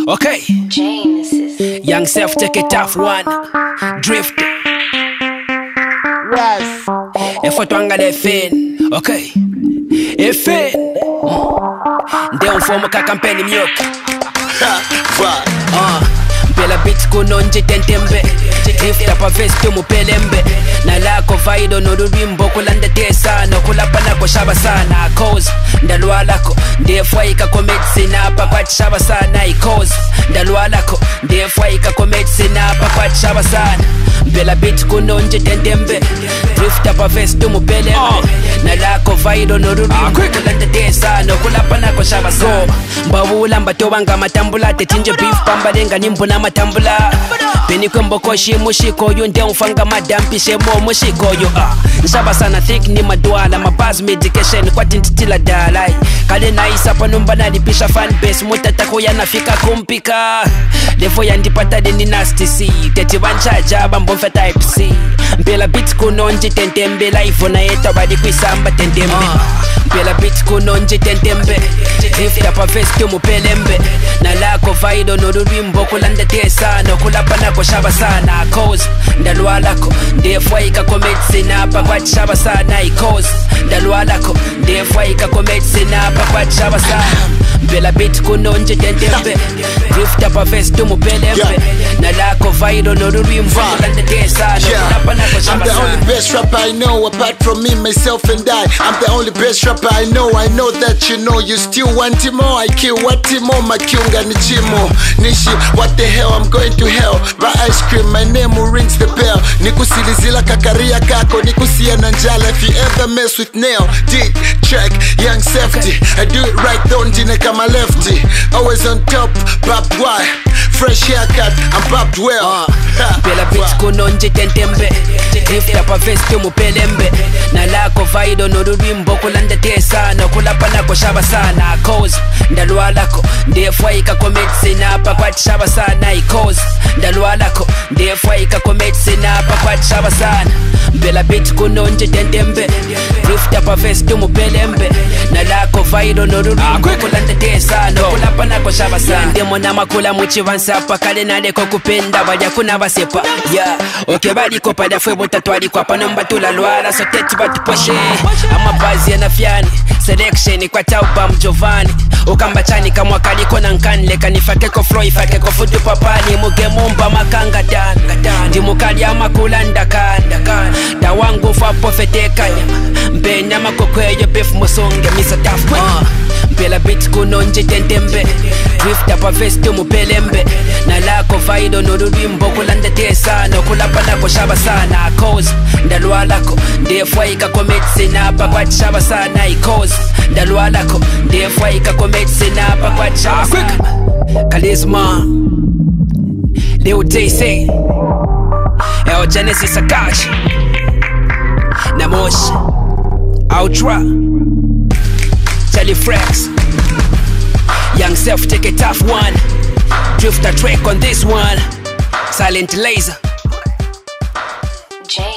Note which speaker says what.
Speaker 1: Okay.
Speaker 2: Genesis.
Speaker 1: Young self take it off one. Drifta.
Speaker 3: Yes.
Speaker 1: Efo twanga de fin. Okay. Fin. Nde mfomo ka kampeni myoka. Mpela beats kunonje tentembe. Drifta pa vesti mupelembe. Na lako vaido no rurimbo kulanda tesa no kulapa nako shaba sana cause ndalwa lako ndefwa ikako medicine apa kwa shaba sana cause ndalwa lako ndefwa ikako medicine apa kwa shaba sana mpela beat kunonje tentembe Drifta pa vesti mupelembe na lako vaido no rurimbo kulanda tesa no kulapa nako shaba sana mbawula mbatobanga matambula tetinje beef pambalenga nimbo na matambula Beni kwembo koshi mushiko yu nde mfanga madampi shemo mushiko yu Nshaba sana thick ni madwala mabaz medication kwa tintitila dalai Kale na isa panumba na lipisha fanbase mutatako ya nafika kumpika Defo ya ndipata deni nasty C Teti wancha jaba mbomfe type C Mpela beats kunonji tentembe life na eta badi kuisamba tentembe Mpela beats kunonji tentembe Drifta pa vesti mupelembe Na lako vaido no rurimbo kulanda tesa no kulapa nako shaba sana cause ndalwa lako ndefwa ikako medicine apa kwa shaba sana cause ndalwa lako ndefwa ikako medicine apa kwa shaba sana Mpela beat kunonje tentembe Drifta pa vesti mupelembe Na lako vaido no rurimbo kulanda tesa no kulapa nako shaba sana
Speaker 3: I'm the only best rapper I know apart from me, myself and I. I'm the only best rapper I know that you know. You still want him more, I kill what him more, makiunga ni chimo Nishi, what the hell, I'm going to hell Buy ice cream, my name who rings the bell Nikusilizila kakaria kako, nikusia na njala If you ever mess with nail, D-track, young safety I do it right, don't dine kama lefty Always on top, pop why Fresh haircut, I'm popped well
Speaker 1: Mpela beats kunonje tentembe Drifta pa vesti mupelembe Na lako vaido no rurimbo kulanda tesa no kulapa nako shaba sana cause ndalwa lako ndefwa ikako medicine apa kwa shaba sana cause ndalwa lako ndefwa ikako medicine apa kwa shaba sana Mpela beats kunonje tentembe Drifta pa vesti mupelembe Na lako vaido no rurimbo kulanda tesa no kulapa nako shaba sana Ndemo na makula muchivansapa kale naleko kupenda Badia kuna basepa yeah okay bali ko pada fwe botatwali kwa panomba tulalwala so tete batuposhe amabazi ya nafyani selection kwa tauba mjovani ukamba chani kamwa kaliko na nkanle kanifake ko flow ifake ko futu papani muge mumba makanga dan ndi mukali amakulanda kanda da wangu fa profeteka mbenya makokweyo beef musonge misa tafwe Mpela beat kunonje tentembe Drifta pa vesti mupelembe Na lako vaido no rurimbo kulanda tesa no kulapa nako shaba sana cause ndalwa lako ndefwa ikako medicine apa kwa shaba sana cause ndalwa lako ndefwa ikako medicine apa kwa shaba sana Charisma Lil Dc Genesis Akash Namosh Ultra Frex. Young self take a tough one Drifta track on this one Silent Laser